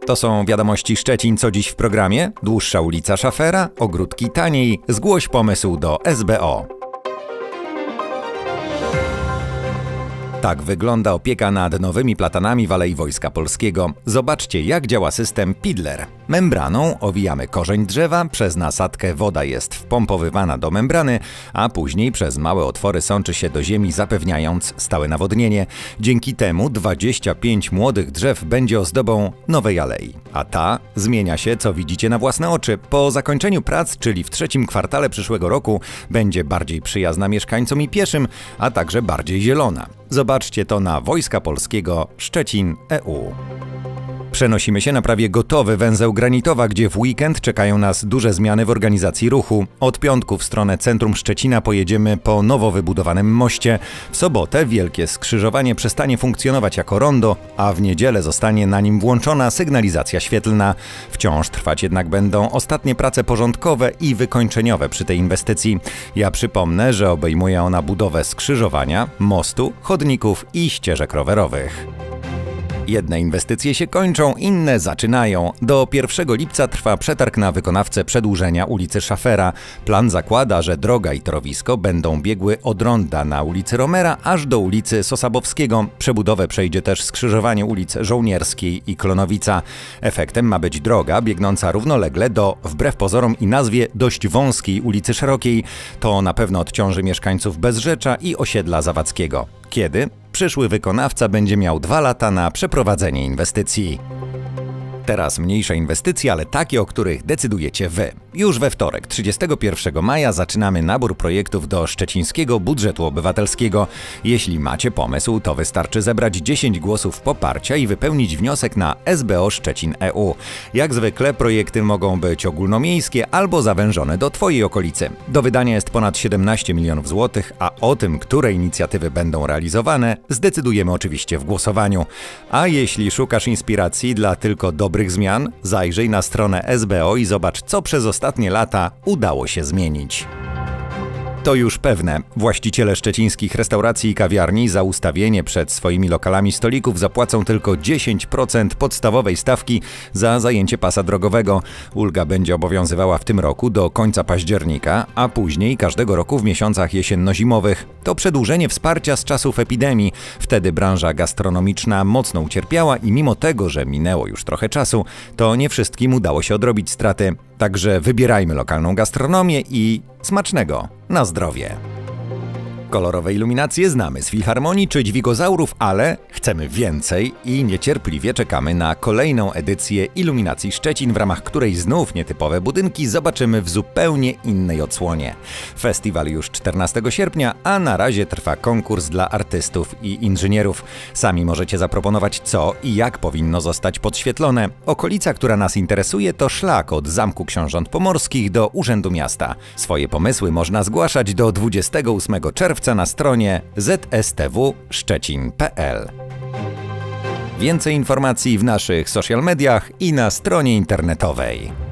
To są wiadomości Szczecin, co dziś w programie. Dłuższa ulica Szafera, ogródki taniej, zgłoś pomysł do SBO. Tak wygląda opieka nad nowymi platanami w Alei Wojska Polskiego. Zobaczcie, jak działa system Pidler. Membraną owijamy korzeń drzewa, przez nasadkę woda jest wpompowywana do membrany, a później przez małe otwory sączy się do ziemi, zapewniając stałe nawodnienie. Dzięki temu 25 młodych drzew będzie ozdobą nowej alei. A ta zmienia się, co widzicie na własne oczy. Po zakończeniu prac, czyli w trzecim kwartale przyszłego roku, będzie bardziej przyjazna mieszkańcom i pieszym, a także bardziej zielona. Zobaczcie to na Wojska Polskiego Szczecin EU. Przenosimy się na prawie gotowy węzeł Granitowa, gdzie w weekend czekają nas duże zmiany w organizacji ruchu. Od piątku w stronę centrum Szczecina pojedziemy po nowo wybudowanym moście. W sobotę wielkie skrzyżowanie przestanie funkcjonować jako rondo, a w niedzielę zostanie na nim włączona sygnalizacja świetlna. Wciąż trwać jednak będą ostatnie prace porządkowe i wykończeniowe przy tej inwestycji. Ja przypomnę, że obejmuje ona budowę skrzyżowania, mostu, chodników i ścieżek rowerowych. Jedne inwestycje się kończą, inne zaczynają. Do 1 lipca trwa przetarg na wykonawcę przedłużenia ulicy Szafera. Plan zakłada, że droga i torowisko będą biegły od ronda na ulicy Romera aż do ulicy Sosabowskiego. Przebudowę przejdzie też skrzyżowanie ulic Żołnierskiej i Klonowica. Efektem ma być droga biegnąca równolegle do, wbrew pozorom i nazwie, dość wąskiej ulicy Szerokiej. To na pewno odciąży mieszkańców Bezrzecza i osiedla Zawadzkiego. Kiedy? Przyszły wykonawca będzie miał 2 lata na przeprowadzenie inwestycji. Teraz mniejsze inwestycje, ale takie, o których decydujecie Wy. Już we wtorek, 31 maja, zaczynamy nabór projektów do szczecińskiego budżetu obywatelskiego. Jeśli macie pomysł, to wystarczy zebrać 10 głosów poparcia i wypełnić wniosek na SBO Szczecin EU. Jak zwykle projekty mogą być ogólnomiejskie albo zawężone do Twojej okolicy. Do wydania jest ponad 17 milionów złotych, a o tym, które inicjatywy będą realizowane, zdecydujemy oczywiście w głosowaniu. A jeśli szukasz inspiracji dla tylko dobrych zmian, zajrzyj na stronę SBO i zobacz, co przez ostatnie lata udało się zmienić. To już pewne. Właściciele szczecińskich restauracji i kawiarni za ustawienie przed swoimi lokalami stolików zapłacą tylko 10% podstawowej stawki za zajęcie pasa drogowego. Ulga będzie obowiązywała w tym roku do końca października, a później każdego roku w miesiącach jesienno-zimowych. To przedłużenie wsparcia z czasów epidemii. Wtedy branża gastronomiczna mocno ucierpiała i mimo tego, że minęło już trochę czasu, to nie wszystkim udało się odrobić straty. Także wybierajmy lokalną gastronomię i smacznego! Na zdrowie! Kolorowe iluminacje znamy z Filharmonii czy Dźwigozaurów, ale chcemy więcej i niecierpliwie czekamy na kolejną edycję Iluminacji Szczecin, w ramach której znów nietypowe budynki zobaczymy w zupełnie innej odsłonie. Festiwal już 14 sierpnia, a na razie trwa konkurs dla artystów i inżynierów. Sami możecie zaproponować, co i jak powinno zostać podświetlone. Okolica, która nas interesuje, to szlak od Zamku Książąt Pomorskich do Urzędu Miasta. Swoje pomysły można zgłaszać do 28 czerwca na stronie zstwszczecin.pl. Więcej informacji w naszych social mediach i na stronie internetowej.